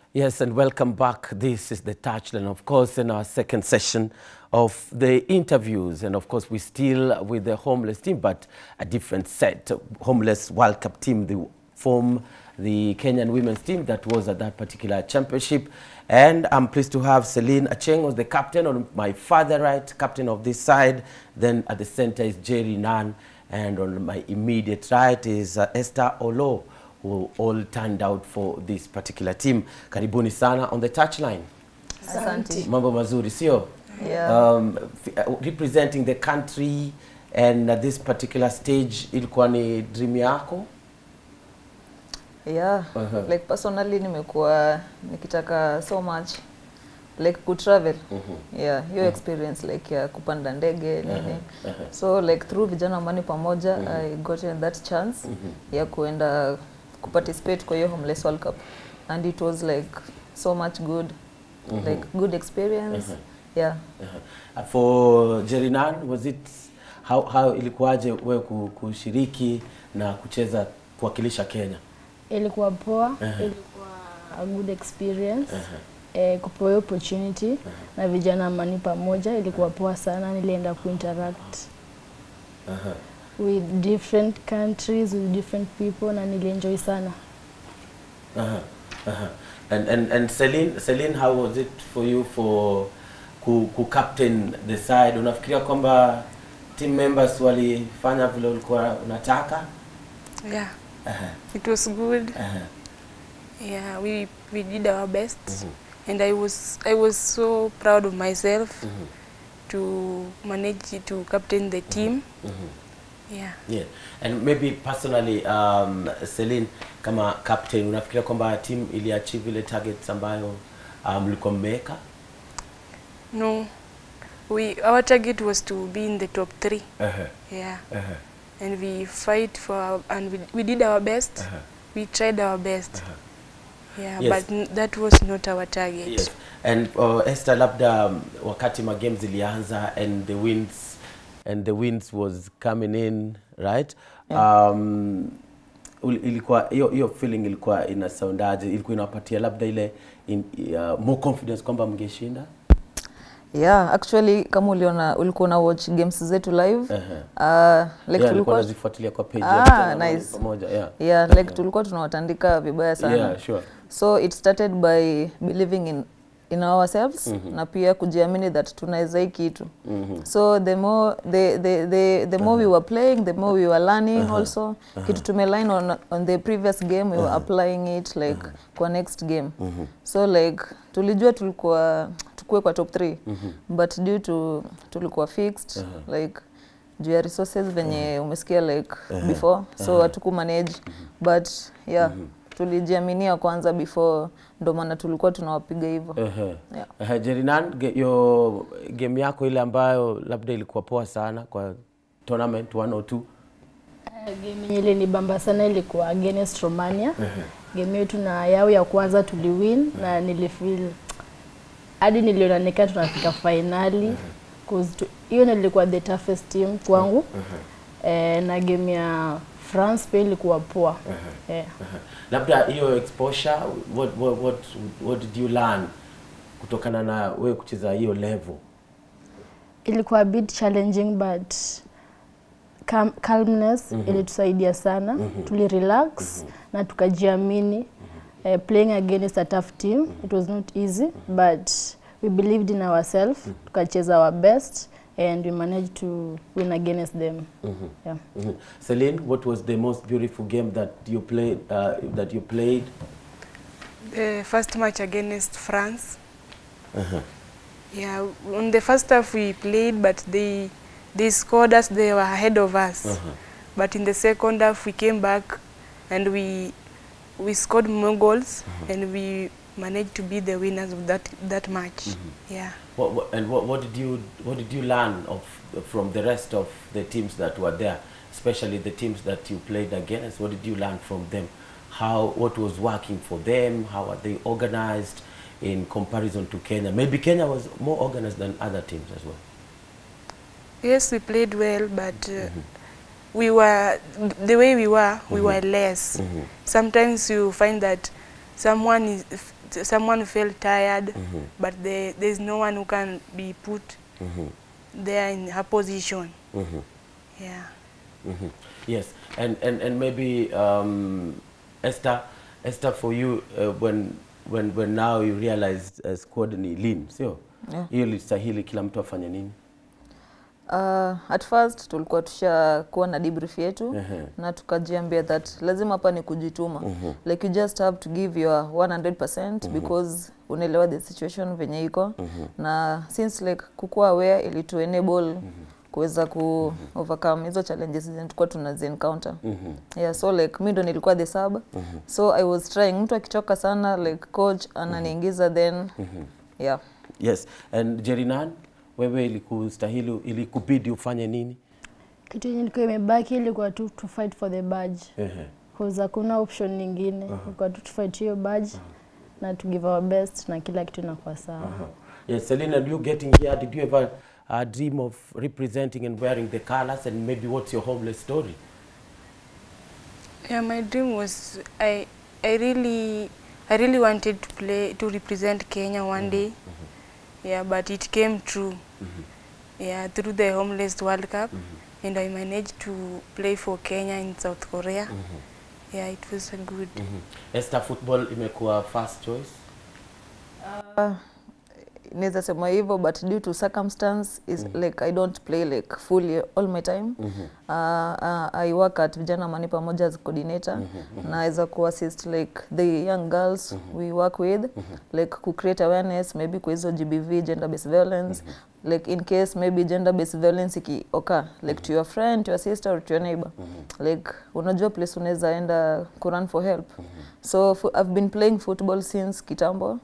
Yes, and welcome back. This is the Touchline, of course, in our second session of the interviews. And of course, we're still with the homeless team, but a different set. Homeless World Cup team, they form the Kenyan women's team that was at that particular championship. And I'm pleased to have Celine Acheng was the captain on my father right, captain of this side. Then at the center is Jerry Nan. And on my immediate right is Esther Olo, who all turned out for this particular team. Karibuni sana on the Touchline. Asante. Mambo mazuri, sio? Yeah. Representing the country and at this particular stage, ilikuwa ni dream yako? Yeah. Like personally nimekuwa nikitaka so much like to travel. Yeah, your experience like ya kupanda ndege nini. So like through vijana amani pamoja I got that chance ya kuenda participate kwa hiyo Homeless World Cup, and it was like so much good, like good experience. Yeah. For Jerinan, was it how ilikuwaje wewe kushiriki na kucheza kuwakilisha Kenya? Ilikuwa poa, ilikuwa a good experience. Kupewa opportunity na vijana amani pamoja, ilikuwa poa sana. Nilienda kuinteract with different countries, with different people, na nilienjoy sana. And Celine, how was it for you for captain the side? Unafikiria kwamba team members walifanya vile ulikuwa unataka? Yeah. It was good. Yeah, we did our best. And I was so proud of myself to manage to captain the team. Yeah. And maybe personally, Celine, kama captain, unafikiria kwamba team ili achieve ile targets ambayo mlikuwa mmeweka? No. Our target was to be in the top 3. Yeah. And we fight for and we did our best. We tried our best. Yeah, yes. But that was not our target. Yes. And Esther, labda wakati ma games ilianza and the wins was coming in, right? Yeah. Ilikuwa hiyo feeling ilikuwa ina soundaje? Ilikuwa inapatia labda ile more confidence kwamba mngeshinda? Yeah, actually kama ulikuwa na watch games zetu live, like tulikuwa tunazifuatilia kwa page nice. Pamoja, yeah, like tulikuwa tunawatandika vibaya sana. Yeah, sure. So it started by believing in ourselves na pia kujiamini that tunaweza hii kitu. So the more we were playing, the more we were learning also. Kitu tumeline on the previous game, we were applying it like kwa next game. So like tulijua tulikuwa tukue kwa top 3, but due to tulikuwa fixed like juu ya resources venye umesikia like before, so hatuku manage, but yeah, tulijiaminia kwanza before, ndo maana tulikuwa tunawapiga hivyo. Jerinan, yo game yako ile ambayo labda ilikuwa poa sana kwa tournament 1 or 2? Game ile ni bamba sana, ilikuwa against Romania. Game yetu na yao ya kwanza tuliwin, na nilifeel hadi niliona nika tunafika finali, cause hiyo nilikuwa the toughest team kwangu. Na game ya France pia ilikuwa poa. Labda hiyo exposure, what did you learn kutokana na wewe kucheza hiyo level? Ilikuwa a bit challenging, but calmness ilitusaidia sana. Tuli relax na tukajiamini. Playing against a tough team, it was not easy, but we believed in ourselves. Tukacheza our best and we managed to win against them. Yeah. Celine, what was the most beautiful game that you played? The first match against France. Yeah, on the first half we played, but they scored us. They were ahead of us. But in the second half we came back and we scored more goals, and we managed to be the winners of that match. Yeah. What did you learn from the rest of the teams that were there, especially the teams that you played against? What did you learn from them? What was working for them? How are they organized in comparison to Kenya? Maybe Kenya was more organized than other teams as well. Yes, we played well, but we were the way we were less. Sometimes you find that someone felt tired, but there's no one who can be put there in her position. Yeah. Yes, and maybe Esther, for you, when now you realize squad ni lean, sio? Hiyo litahili kila mtu afanye nini? At first tulikuwa tushakuwa na debrief yetu na tukajiambia that lazima hapa ni kujituma. Like you just have to give your 100% because unaelewa the situation venye iko na since like kukua aware ili to enable kuweza ku overcome hizo challenges zenye tulikuwa tunazi encounter. Yeah, so like mimi ndo nilikuwa the sub. So I was trying, mtu akichoka sana like coach ananiingiza then yeah. Yes, and Jerinan, wewe ilikubidi ufanye nini? Kitu yenye nilikuwa imebaki ilikuwa tu to fight for the badge. Because hakuna option nyingine. Ilikuwa tu to fight hiyo badge na to give our best na kila kitu inakuwa sawa. Yes, Selena, you getting here, did you ever dream of representing and wearing the colors, and maybe what's your homeless story? Yeah, my dream was I really wanted to represent Kenya one day. Yeah, but it came true. Yeah, through the Homeless World Cup, and I managed to play for Kenya in South Korea. Yeah, it was a good. Esther, football imekuwa first choice? Neza sema hivyo, but due to circumstance is like I don't play like fully all my time. I work at Vijana Mani pamoja as coordinator na as a co-assist like the young girls we work with like to create awareness maybe kwa hizo GBV, gender based violence, like in case maybe gender based violence ikioka like to your friend, to your sister or to your neighbor, like unajua place unaweza enda ku run for help. So I've been playing football since kitambo.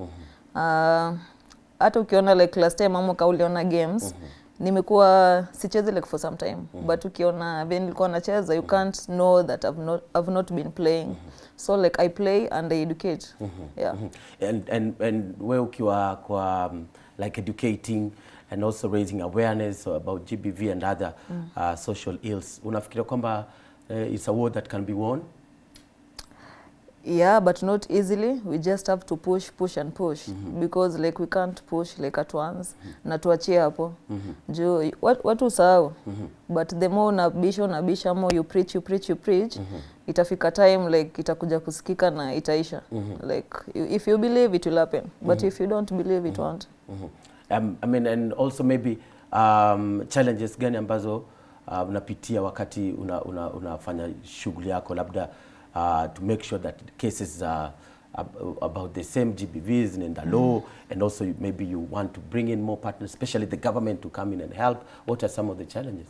Hata ukiona like last time mama kauliona games nimekuwa sicheze like for some time but ukiona when nilikuwa nacheza you can't know that I've not been playing. So like I play and I educate. Yeah. And wewe ukiwa kwa like educating and also raising awareness about GBV and other social ills, unafikiria kwamba it's a war that can be won? Yeah, but not easily. We just have to push and push because like we can't push like at once na tuachie hapo. Juu watu usahau but the more unabisha more you preach itafika time like itakuja kusikika na itaisha. Like if you believe it will happen but if you don't believe it won't. I mean, and also maybe challenges gani ambazo unapitia wakati unafanya shughuli yako labda to make sure that cases are about the same GBVs and the law, and also maybe you want to bring in more partners, especially the government, to come in and help. What are some of the challenges?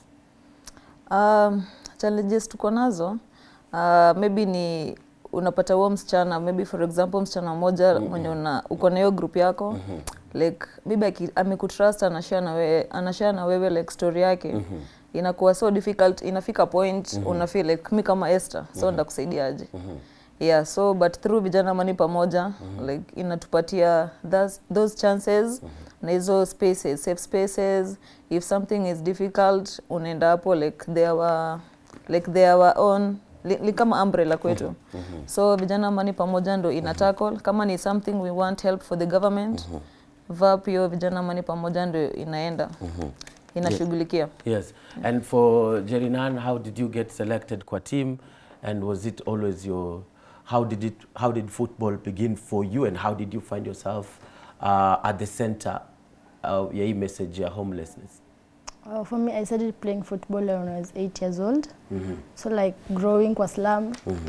Challenges tuko nazo maybe ni unapata huo msichana, maybe for example msichana mmoja mwenye uko na hiyo group yako like maybe amekutrust anashare na wewe like story yake. Inakuwa so difficult, inafika point unafeel like mimi kama Esther so ndakusaidiaje. Yeah, so but through Vijana Mani pamoja like inatupatia those chances na hizo spaces, safe spaces. If something is difficult unaenda hapo like they are own kama umbrella kwetu. So Vijana Mani pamoja ndo inatackle kama ni something we want help for the government. Vapio Vijana Mani pamoja ndo inaenda. Inashughulikia. Yes. And for Jerinan, how did you get selected kwa team, and was it always your how did football begin for you, and how did you find yourself at the center of your message of homelessness? For me, I started playing football when I was 8 years old. So like growing kwa slum,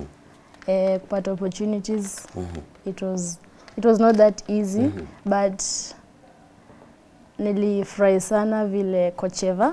part opportunities, it was not that easy, but nilifurahi sana vile Kocheva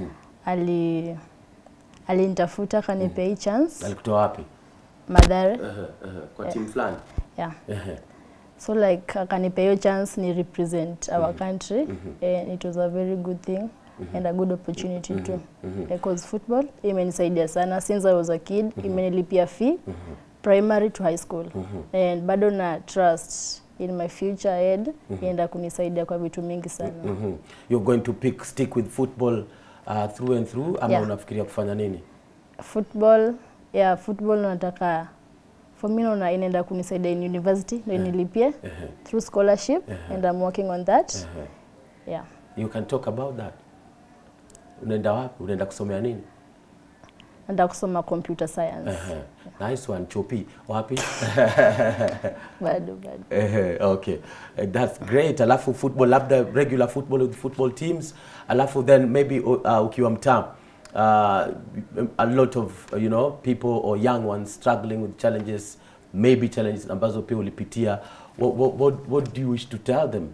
alinitafuta kanipa hii chance. Alikutoa wapi? Mathare. Kwa team fulani? Yeah. So like akanipa hiyo chance ni represent our country, and it was a very good thing and a good opportunity too. Because football imenisaidia sana since I was a kid, imenilipia fee primary to high school, and bado na trust in my future ahead ienda kunisaidia kwa vitu mingi sana. You're going to stick with football through and through, ama unafikiria kufanya nini? Football, yeah, football nataka for me naona inaenda kunisaidia in university ndio nilipie through scholarship and I'm working on that. Yeah. You can talk about that. Unaenda wapi? Unaenda kusomea nini? Naenda kusoma computer science. Nice one, Chopi. Wapi? Bado. Okay. That's great. Alafu football, labda regular football with football teams. Alafu then maybe ukiwa mtaa, a lot of people or young ones struggling with challenges, maybe challenges ambazo pia ulipitia. What do you wish to tell them?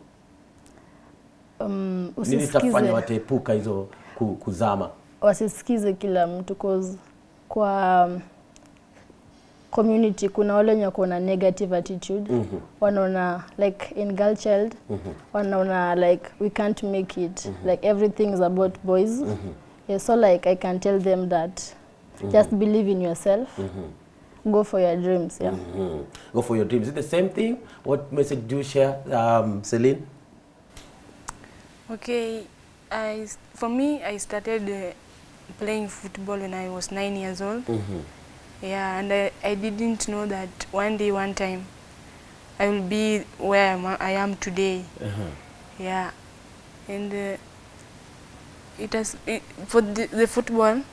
Nini tafanya watepuka hizo kuzama? Wasisikize kila mtu cause kwa community kuna wale wenye kuna negative attitude. Wanaona like in girl child wanaona like we can't make it, like everything is about boys. Yeah, so like I can tell them that just believe in yourself. Go for your dreams. Yeah. Go for your dreams. Is it the same thing? What message do you share, Celine? Okay, for me, I started playing football when I was 9 years old. Yeah, and I didn't know that one day, one time, I will be where I am today. Yeah, and for the football,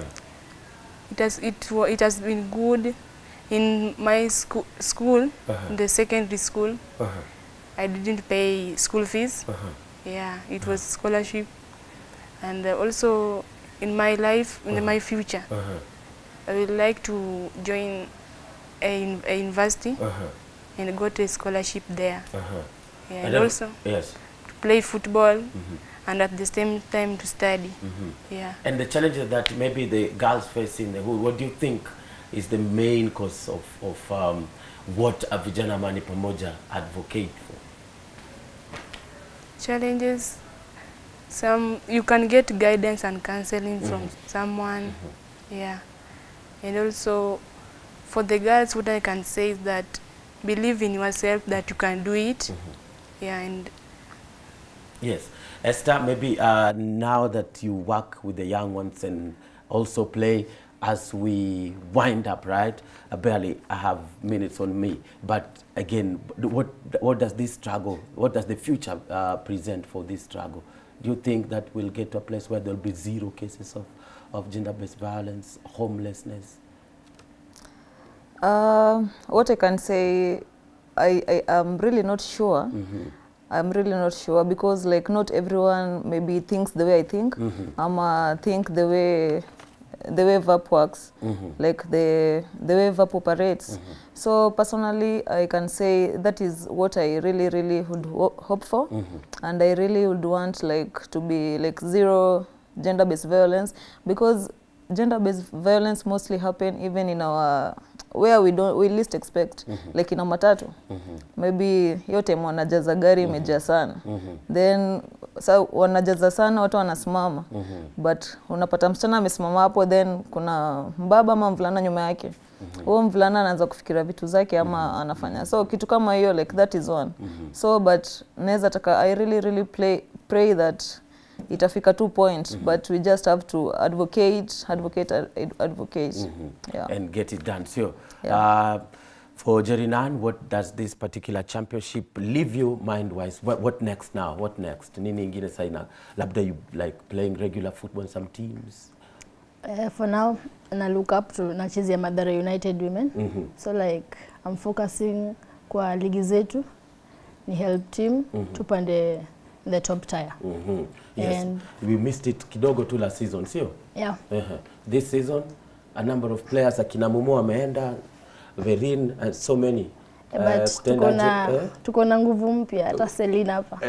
it has been good in my school, the secondary school. I didn't pay school fees. Yeah, it was scholarship, and also in my life, in my future, I would like to join a university and go to a scholarship there. Yeah, and also to play football and at the same time to study. Yeah. And the challenges that maybe the girls face in the hood, what do you think is the main cause of what a Vijana Amani Pamoja advocate for? Challenges, you can get guidance and counseling from someone. Yeah. And also for the girls, what I can say is that believe in yourself that you can do it. Yeah, and yes. Esther, maybe now that you work with the young ones and also play, as we wind up, right? I have minutes on me, but again, what does this struggle, what does the future present for this struggle? Do you think that we'll get to a place where there'll be 0 cases of gender-based violence, homelessness? What I can say, I am really not sure. I'm really not sure because like not everyone maybe thinks the way I think. Think the way VAP works, like the way VAP operates. So personally, I can say that is what I really would hope for, and I really would want like to be like 0 gender-based violence, because gender-based violence mostly happen even in our where we least expect, like in a matatu. Maybe hiyo time wanajaza gari imejaa sana. Then wanajaza sana watu wanasimama. But unapata msichana amesimama hapo, then kuna mbaba ama mvulana nyuma yake. Huyo mvulana anaanza kufikiria vitu zake ama anafanya. So kitu kama hiyo, like that is one. So but naweza taka I really pray that itafika 2 points, but we just have to advocate. Yeah. And get it done. So, yeah. For Jerinan, what does this particular championship leave you mind-wise? What next now? What next? Nini ingine saina? Labda you like playing regular football in some teams? For now, I look up to nachezea Madara United Women. So like I'm focusing kwa ligi zetu, ni help team, tupande the top tier. Yes, and we missed it kidogo tu last season, sio? Yeah. This season, a number of players, akina Mumo ameenda, Verin, and so many. But tuko na nguvu mpya, hata Celine hapa.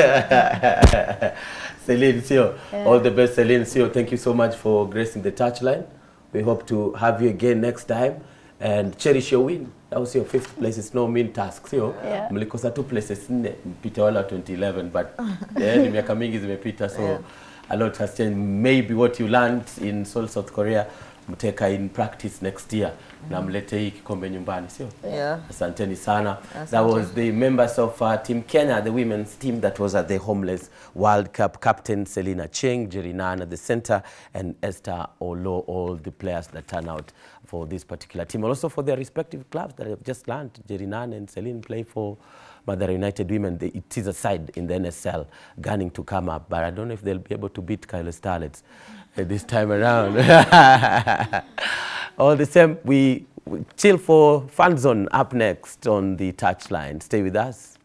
Celine, sio? All the best, Celine, sio. Thank you so much for gracing the touchline. We hope to have you again next time and cherish your win. That was your 5th place. It's no mean task, sio? Mlikosa 2 places mpita wala 2011, but ni miaka mingi zimepita, so a lot has changed. Maybe what you learned in Seoul, South Korea mteka in practice next year na mlete hii kikombe nyumbani, sio? Yeah. Asanteni sana. Asante. That was the members of Team Kenya, the women's team that was at the Homeless World Cup. Captain Selina Cheng, Jerinan at the center, and Esther Olo, all the players that turn out for this particular team. Also for their respective clubs that have just learned. Jerinan and Celine play for Mother United Women. It is a side in the NSL gunning to come up, but I don't know if they'll be able to beat Kyle Starlets this time around. All the same, we chill for Fun Zone up next on the Touchline. Stay with us.